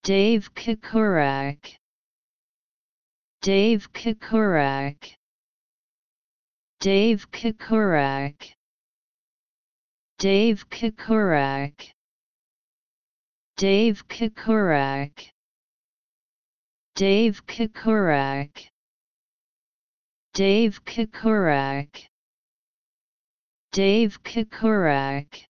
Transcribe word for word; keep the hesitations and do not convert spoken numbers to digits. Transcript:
Dave Kukurak, Dave Kukurak, Dave Kukurak, Dave Kukurak, Dave Kukurak, Dave Kukurak, Dave Kukurak, Dave Kukurak.